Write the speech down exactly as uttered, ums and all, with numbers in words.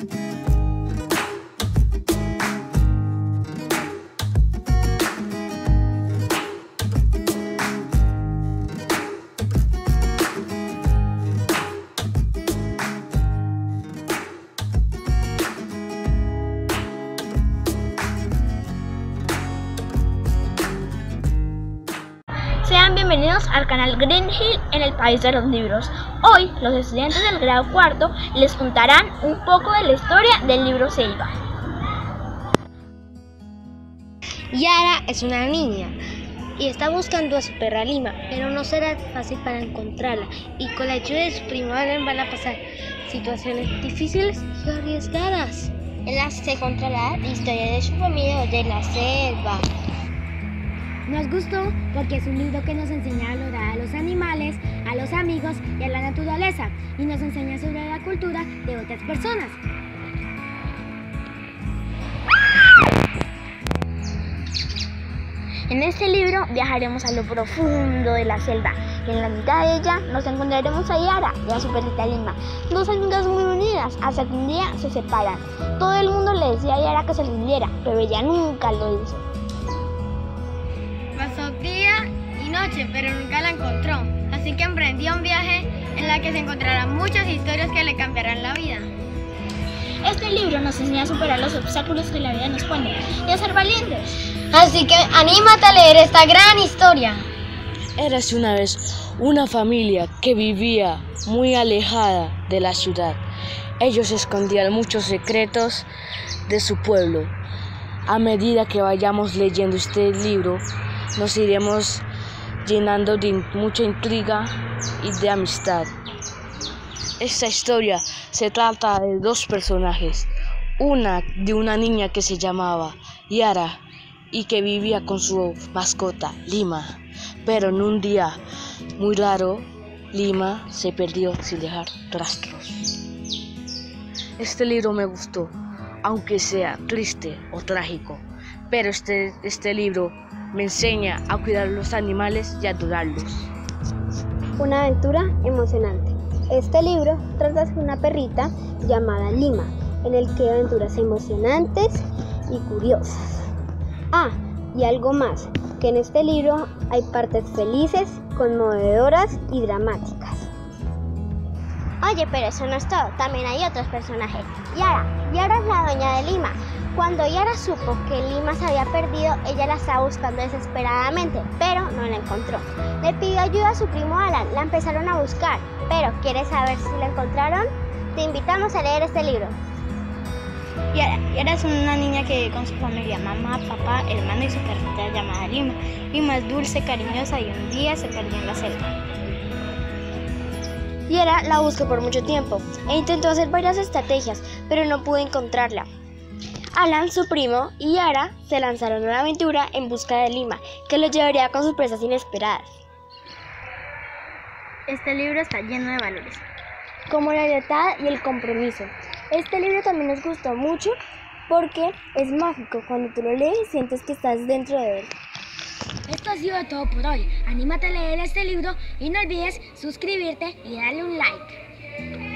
Sean bienvenidos al canal Green Hill en el país de los libros. Hoy los estudiantes del grado cuarto les contarán un poco de la historia del libro Selva. Yara es una niña y está buscando a su perra Lima, pero no será fácil para encontrarla, y con la ayuda de su primo Alan van a pasar situaciones difíciles y arriesgadas. En las se encontrará la historia de su familia de la selva. Nos gustó porque es un libro que nos enseña a valorar a los animales, a los amigos y a la naturaleza, y nos enseña sobre la cultura de otras personas. En este libro viajaremos a lo profundo de la selva, y en la mitad de ella nos encontraremos a Yara y a su perrita Lima, dos amigas muy unidas, hasta que un día se separan. Todo el mundo le decía a Yara que se rindiera, pero ella nunca lo hizo. Pasó día y noche, pero nunca la encontró, así que emprendió un viaje en la que se encontrarán muchas historias que le cambiarán la vida. Este libro nos enseña a superar los obstáculos que la vida nos pone y a ser valientes. Así que anímate a leer esta gran historia. Érase una vez una familia que vivía muy alejada de la ciudad. Ellos escondían muchos secretos de su pueblo. A medida que vayamos leyendo este libro, nos iremos llenando de mucha intriga y de amistad. Esta historia se trata de dos personajes, una de una niña que se llamaba Yara y que vivía con su mascota Lima, pero en un día muy raro, Lima se perdió sin dejar rastros. Este libro me gustó, aunque sea triste o trágico, pero este, este libro me enseña a cuidar a los animales y a adorarlos. Una aventura emocionante. Este libro trata de una perrita llamada Lima, en el que hay aventuras emocionantes y curiosas. Ah, y algo más, que en este libro hay partes felices, conmovedoras y dramáticas. Oye, pero eso no es todo, también hay otros personajes. Yara, Yara es la dueña de Lima. Cuando Yara supo que Lima se había perdido, ella la estaba buscando desesperadamente, pero no la encontró. Le pidió ayuda a su primo Alan, la empezaron a buscar, pero ¿quieres saber si la encontraron? Te invitamos a leer este libro. Yara, Yara es una niña que vive con su familia, mamá, papá, hermano y su perrita llamada Lima. Lima es dulce, cariñosa y un día se perdió en la selva. Yara la buscó por mucho tiempo e intentó hacer varias estrategias, pero no pudo encontrarla. Alan, su primo, y Yara se lanzaron a la aventura en busca de Lima, que los llevaría con sorpresas inesperadas. Este libro está lleno de valores, como la lealtad y el compromiso. Este libro también nos gustó mucho porque es mágico. Cuando tú lo lees sientes que estás dentro de él. Esto ha sido todo por hoy. Anímate a leer este libro y no olvides suscribirte y darle un like.